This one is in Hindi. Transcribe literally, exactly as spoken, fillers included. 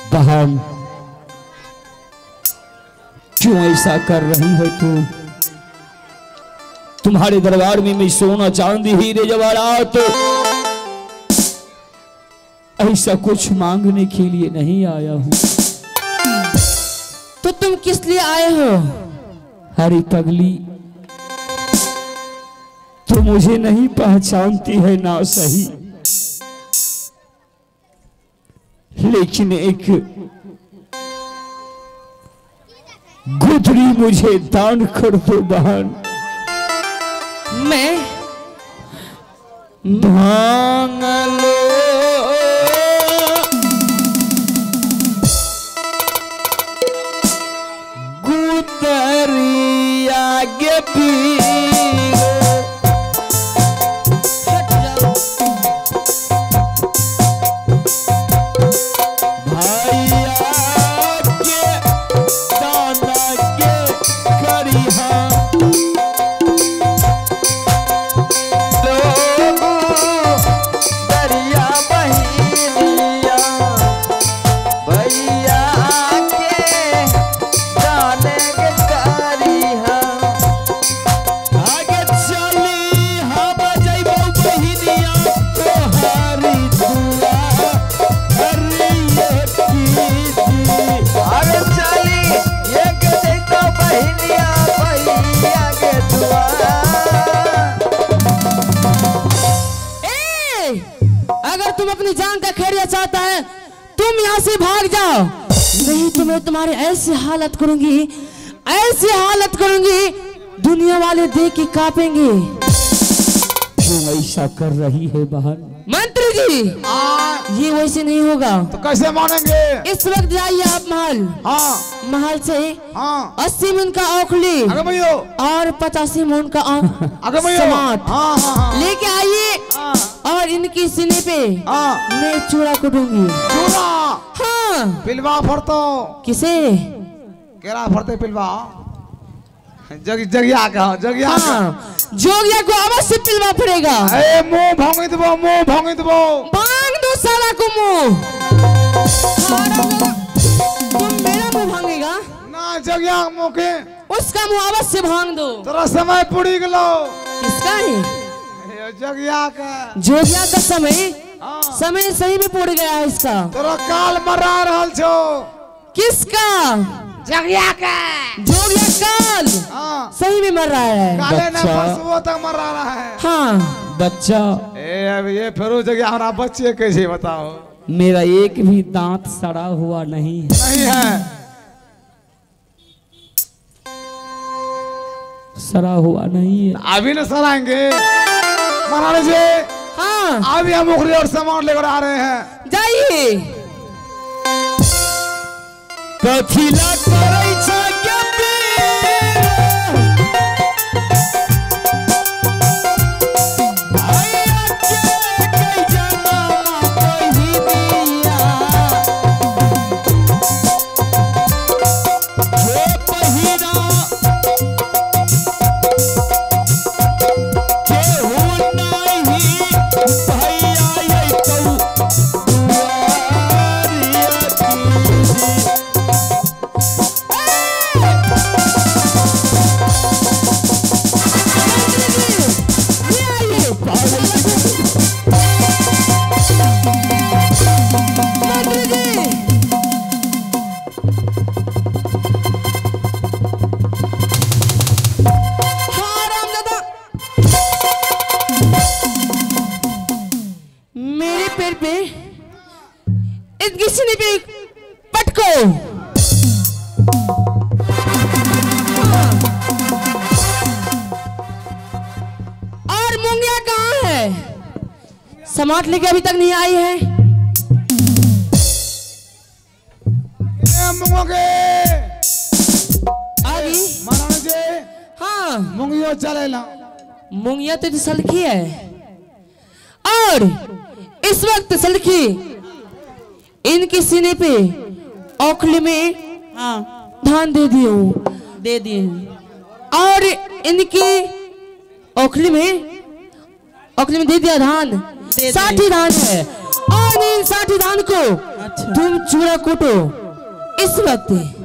बहन क्यों ऐसा कर रही है तू? तुम्हारे दरबार में मैं सोना चांदी हीरे जवाहरात ऐसा कुछ मांगने के लिए नहीं आया हूं। तो तुम किस लिए आए हो? अरे पगली, तो मुझे नहीं पहचानती है ना सही, लेकिन एक गुदड़ी मुझे दान कर दो बहन। मैं भांग लो गुदड़ी आगे पीरो। हट जाओ। भैया के दाना के करिहा दरिया बहिनिया भैया के जाने के करिहा। आगे चली हम जइबो बहिनिया तोहारी दुआ करिए कीती। अरे चली ये के जैतो बहिनिया भैया के दुआ। ए, अगर तुम अपनी जान का खैरियत चाहता है तुम यहाँ से भाग जाओ, नहीं तो मैं तुम्हारी ऐसी हालत करूंगी, ऐसी हालत करूंगी दुनिया वाले देख के कांपेंगे। क्यों ऐसा कर रही है बहन? मंत्री जी, ये वैसे नहीं होगा। तो कैसे मानेंगे? इस वक्त जाइए आप महल, हाँ महल से हाँ अस्सी मन का औखली अगर भैया और पचासी मन का अगर भैया समाट हाँ हाँ हाँ लेके आइए हाँ और इनकी सीने पे हाँ मैं चूड़ा कुटूंगी। चूड़ा हाँ, पिलवा फरतो किसे? केरा फरते पिलवा जग जगिया का जगिया का। हाँ, जोगिया को अवश्य पिलवा पड़ेगा। ए मुंह भोंगी दबो मुंह भोंगी दबो। भांग दो साला को मुंह। तुम मेरा मुंह भांगेगा? ना जगिया मुंह के उसका मुंह अवश्य भांग दो। तेरा समय पुड़ी गलो। किसका है? ए, जगिया का जोगिया का समय हाँ समय सही में पड़ गया है इसका। तेरा काल मरा रहल छो। किसका? जगिया का जोगिया काल हाँ सही में मर रहा है। काले ना बच्चा। परसों तक मर रहा है। हाँ, बच्चा, ए अब ये फिर जगह हमारा बच्चे कैसे बताओ? मेरा एक भी दांत सड़ा हुआ नहीं है। नहीं है सड़ा हुआ नहीं है। अभी न सराएंगे महाराज जी। हाँ, अभी हम उखली और सामान लेकर आ रहे हैं। जाइए। कथिला करै छ के पीर भैया के कई जनमा बहिनिया हे पहिरा केहू नहीं भैया अइतौ दुआरिया की। मेरे पेट पे इनकी सीने पे पटको। और मूंगिया कहाँ है? समाट लेके अभी तक नहीं आई है। ए मुंगोगे आ गई? महाराज जी हाँ, मुंगियो चलेला। मूंगिया तो सलखी है और इस वक्त सलखी इनके सीने पे औखली में हाँ धान दे दिए दे दिए। और इनकी औखली में औखली में दे दिया धान। दिए। साठी धान है और इन साठी धान को तुम चूड़ा कूटो इस वक्त